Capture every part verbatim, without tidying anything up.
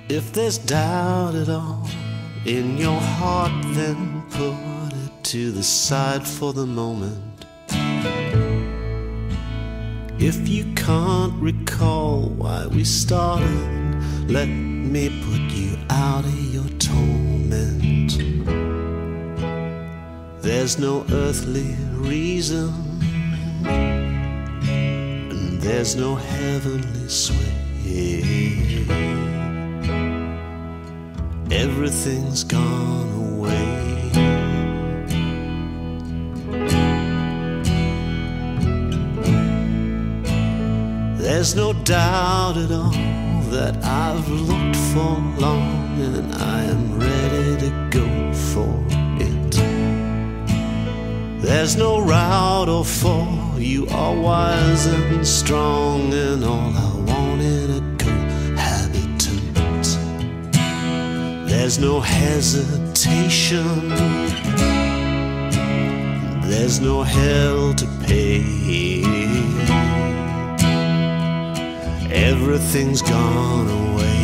If there's doubt at all in your heart, then put it to the side for the moment. If you can't recall why we started, let me put you out of your torment. There's no earthly reason, and there's no heavenly sway. Everything's gone away. There's no doubt at all that I've looked for long, and I am ready to go for it. There's no route or fall, you are wise and strong, and all I want in a cohabitant. There's no hesitation, there's no hell to pay. Everything's gone away.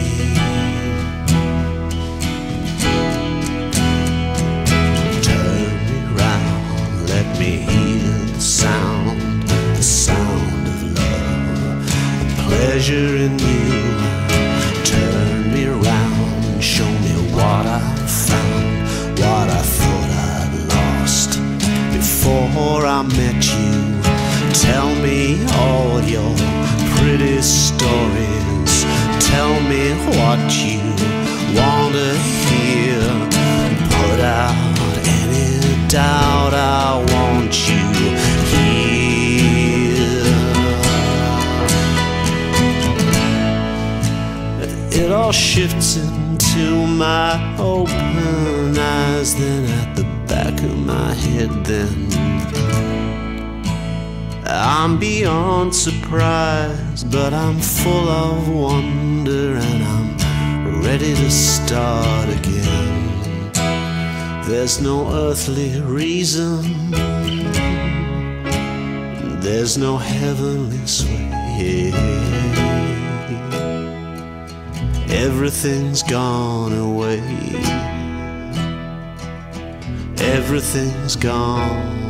Turn me round, let me hear the sound, the sound of love, the pleasure in you. Turn me round, show me what I found, what I thought I'd lost before I met you. Tell me all your pretty stories, tell me what you want to hear. Put out any doubt, I want you here. It all shifts into my open eyes, then at the back of my head, then I'm beyond surprise, but I'm full of wonder, and I'm ready to start again. There's no earthly reason, there's no heavenly sway. Everything's gone away. Everything's gone